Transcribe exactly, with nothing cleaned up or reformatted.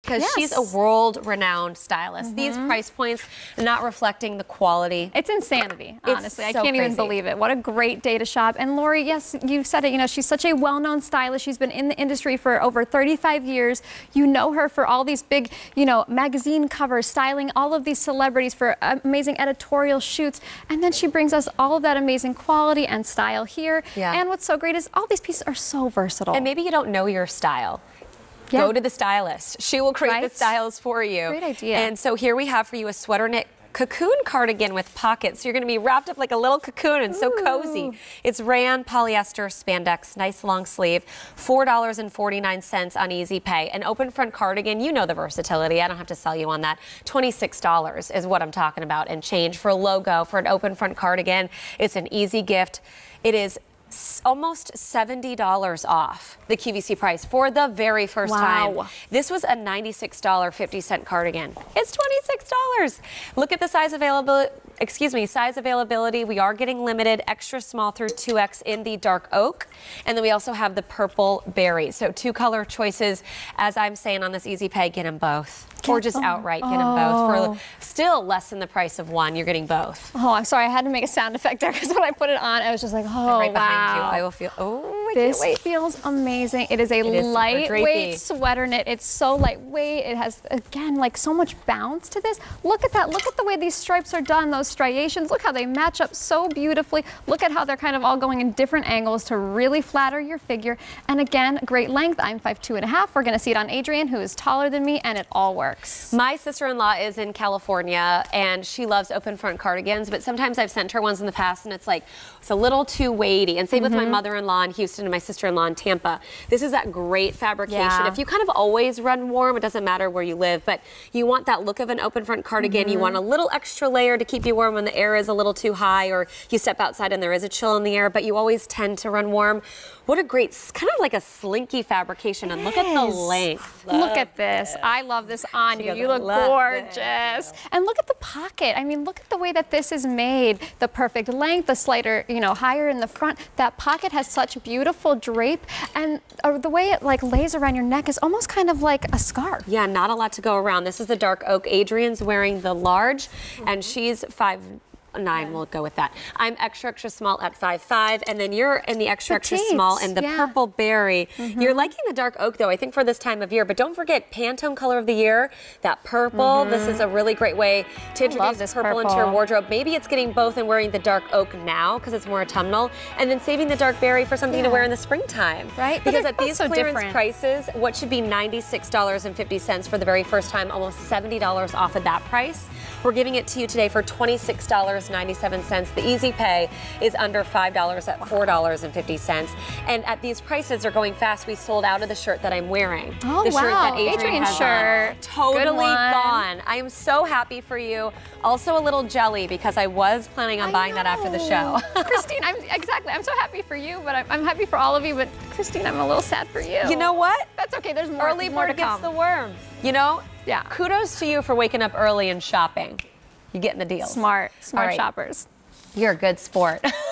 because yes. she's a world-renowned stylist. Mm-hmm. These price points are not reflecting the quality. It's insanity, honestly. It's I so can't crazy. even believe it. What a great day to shop. And Lori, yes, you said it. You know, she's such a well-known stylist. She's been in the industry for over thirty-five years. You know her for all these big, you know, magazine covers, styling all of these celebrities for amazing editorial shoots. And then she brings us all of that amazing quality and style here. Yeah. And what's so great is all these pieces are so versatile. And maybe you don't know your style. Yeah. Go to the stylist. She will create Right? the styles for you. Great idea. And so here we have for you a sweater knit cocoon cardigan with pockets. So you're going to be wrapped up like a little cocoon and so Ooh. cozy. It's rayon polyester spandex, nice long sleeve, four dollars and forty-nine cents on Easy Pay. An open front cardigan, you know the versatility. I don't have to sell you on that. twenty-six dollars is what I'm talking about and change for a logo for an open front cardigan. It's an easy gift. It is almost seventy dollars off the Q V C price for the very first wow. time. This was a ninety-six dollars and fifty cents cardigan. It's twenty-six dollars. Look at the size availability. Excuse me, size availability. We are getting limited extra small through two X in the dark oak. And then we also have the purple berry. So two color choices. As I'm saying on this Easy Pay, get them both. Get or just oh. outright get them both. For still less than the price of one, you're getting both. Oh, I'm sorry. I had to make a sound effect there because when I put it on, I was just like, oh, right wow. behind you. I will feel, oh, I this can't wait. feels amazing. It is a it is lightweight sweater knit. It's so lightweight. It has, again, like so much bounce to this. Look at that. Look at the way these stripes are done, those striations. Look how they match up so beautifully. Look at how they're kind of all going in different angles to really flatter your figure. And again, great length. I'm five two and a half. We're going to see it on Adrienne, who is taller than me, and it all works. My sister-in-law is in California, and she loves open front cardigans, but sometimes I've sent her ones in the past, and it's like, it's a little too weighty. And same mm-hmm. with my mother-in-law in Houston and my sister-in-law in Tampa. This is that great fabrication. Yeah. If you kind of always run warm, it doesn't matter where you live, but you want that look of an open front cardigan. Mm-hmm. You want a little extra layer to keep you warm when the air is a little too high, or you step outside and there is a chill in the air, but you always tend to run warm. What a great, kind of like a slinky fabrication, and look at the length. Love look at this. It. I love this on she you. You look gorgeous. It. And look at the pocket. I mean, look at the way that this is made. The perfect length, the slighter, you know, higher in the front. That pocket has such beautiful drape, and uh, the way it like lays around your neck is almost kind of like a scarf. Yeah, not a lot to go around. This is the dark oak. Adrienne's wearing the large, mm-hmm. and she's five. Nine, yeah. We'll go with that. I'm extra, extra small at five five, and then you're in the extra, extra small in the yeah. purple berry. Mm-hmm. You're liking the dark oak, though, I think, for this time of year, but don't forget Pantone color of the year, that purple. Mm-hmm. This is a really great way to introduce purple, purple into your wardrobe. Maybe it's getting both and wearing the dark oak now, because it's more autumnal, and then saving the dark berry for something yeah. to wear in the springtime. Right? Because at these so clearance different. prices, what should be ninety-six dollars and fifty cents for the very first time, almost seventy dollars off of that price, we're giving it to you today for twenty-six dollars and ninety-seven cents. The Easy Pay is under five dollars at four dollars and fifty cents. And at these prices, they're going fast. We sold out of the shirt that I'm wearing. Oh, the wow. shirt that Adrienne Adrienne has shirt. On. Totally gone. I am so happy for you. Also a little jelly because I was planning on I buying know. that after the show. Christine, I'm exactly. I'm so happy for you, but I'm, I'm happy for all of you. But Christine, I'm a little sad for you. You know what? That's okay. There's more. Early more bird to come. gets the worm. You know? Yeah. Kudos to you for waking up early and shopping. You're getting the deals. Smart, smart right. shoppers. You're a good sport.